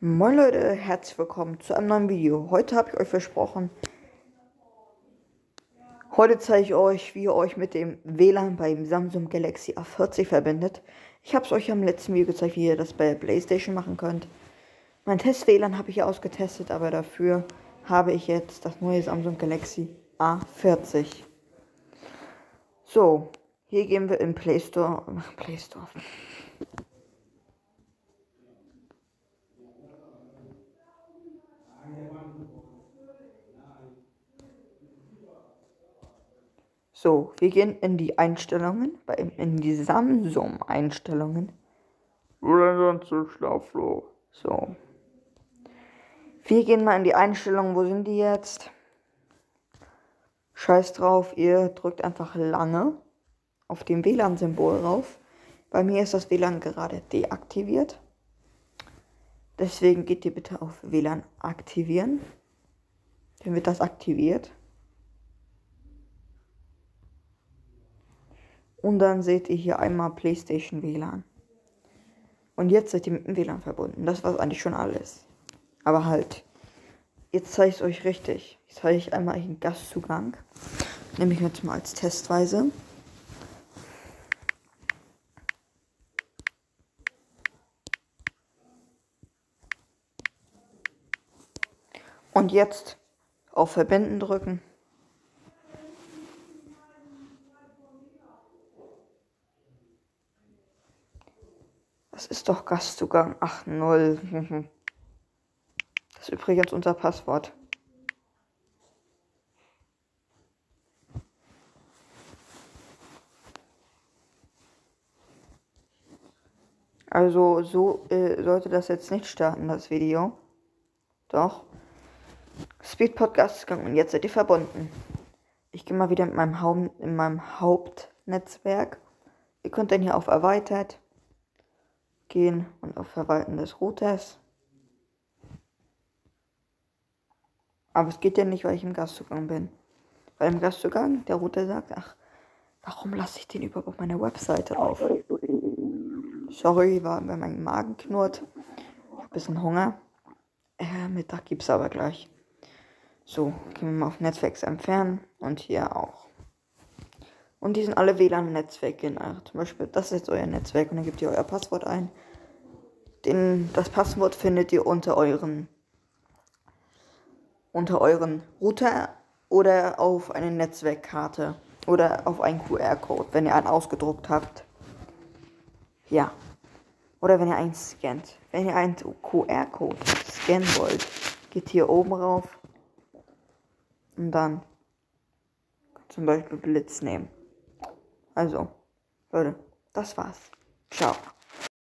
Moin Leute, herzlich willkommen zu einem neuen Video. Heute habe ich euch versprochen, heute zeige ich euch, wie ihr euch mit dem WLAN beim Samsung Galaxy A40 verbindet. Ich habe es euch am letzten Video gezeigt, wie ihr das bei der PlayStation machen könnt. Mein Test-WLAN habe ich ja ausgetestet, aber dafür habe ich jetzt das neue Samsung Galaxy A40. So, hier gehen wir in Play Store. So, wir gehen in die Einstellungen, in die Samsung-Einstellungen. Oder sonst so schlaflos. So. Wir gehen mal in die Einstellungen. Wo sind die jetzt? Scheiß drauf, ihr drückt einfach lange auf dem WLAN-Symbol rauf. Bei mir ist das WLAN gerade deaktiviert. Deswegen geht ihr bitte auf WLAN aktivieren. Dann wird das aktiviert. Und dann seht ihr hier einmal PlayStation WLAN. Und jetzt seid ihr mit dem WLAN verbunden. Das war eigentlich schon alles. Aber halt, jetzt zeige ich es euch richtig. Ich zeige euch einmal einen Gastzugang. Nehme ich jetzt mal als Testweise. Und jetzt auf Verbinden drücken. Das ist doch Gastzugang 8.0. Das ist übrigens unser Passwort. Also so sollte das jetzt nicht starten, das Video. Doch. Speed Podcast gegangen und jetzt seid ihr verbunden. Ich gehe mal wieder mit meinem Hauptnetzwerk. Ihr könnt dann hier auf Erweitert gehen und auf Verwalten des Routers. Aber es geht ja nicht, weil ich im Gastzugang bin. Weil im Gastzugang der Router sagt, ach, warum lasse ich den überhaupt auf meiner Webseite auf? Sorry, weil mein Magen knurrt. Ich habe ein bisschen Hunger. Mittag gibt's aber gleich. So, gehen wir mal auf Netzwerks entfernen und hier auch. Und die sind alle WLAN-Netzwerke nach. Zum Beispiel, das ist jetzt euer Netzwerk und dann gebt ihr euer Passwort ein. Das Passwort findet ihr unter euren Router oder auf eine Netzwerkkarte oder auf einen QR-Code, wenn ihr einen ausgedruckt habt. Ja. Oder wenn ihr einen scannt. Wenn ihr einen QR-Code scannen wollt, geht hier oben rauf und dann zum Beispiel Blitz nehmen. Also, Leute, das war's. Ciao.